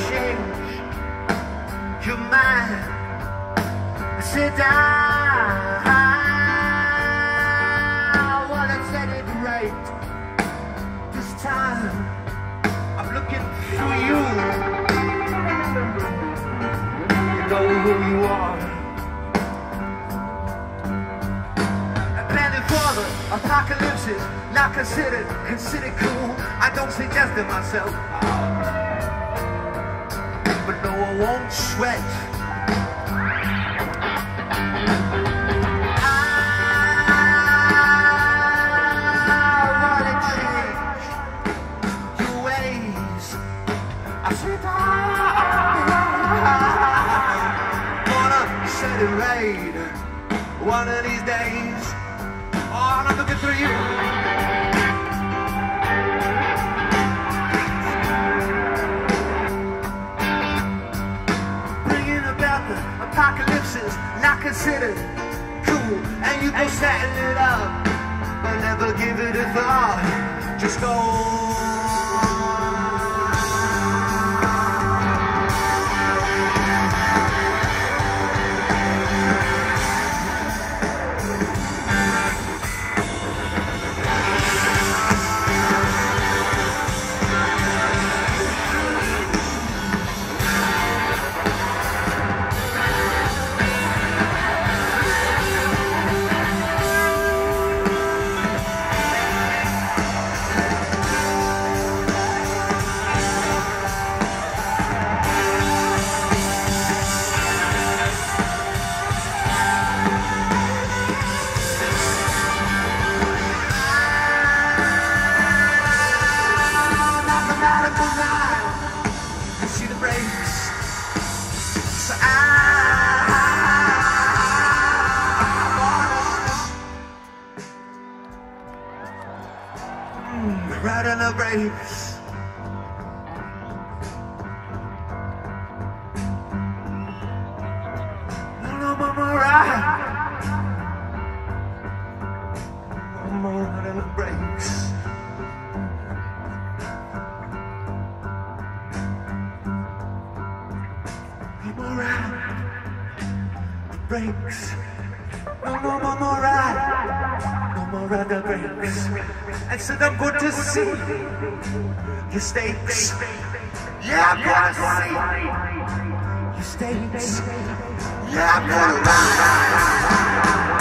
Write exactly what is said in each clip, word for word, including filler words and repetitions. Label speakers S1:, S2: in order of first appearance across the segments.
S1: change your mind. Sit down. Well, let's set it right. This time, I'm looking for you. You know who you are. Planning for the apocalypse, not considered, considered cool. I don't suggest it myself, but no, I won't sweat. I'll wanna change your ways. I said I wanna set it right one of these days. Oh, I'm looking through you. Bringing about the apocalypses, not considered cool. And you go setting it up, but never give it a thought. Just go. Right on the brakes. No, no, mama, right. Mama, right on the brakes. Mama, right. The brakes. No, no, mama, right. Mama, right the brakes. And said I'm going to see your stakes. Yeah, I'm going to see your stakes. Yeah, I'm going to ride.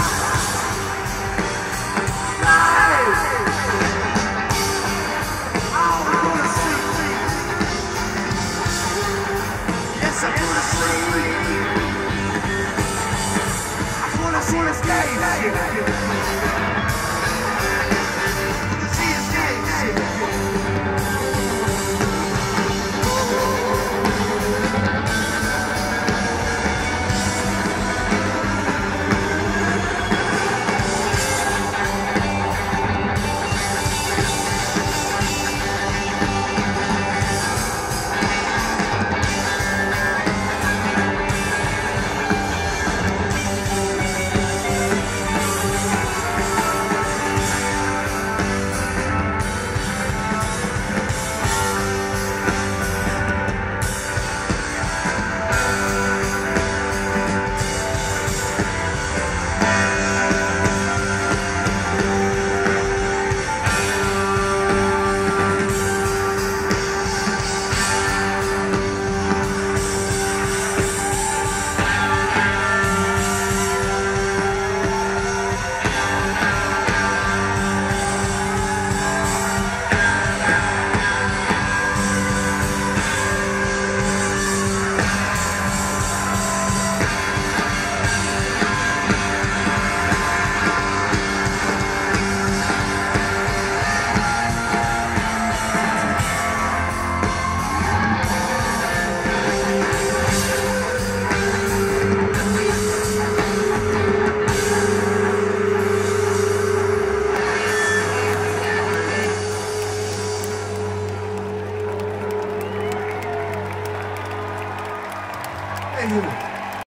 S1: I'm going to see. Yes, I'm going to see. I'm going to see the stakes.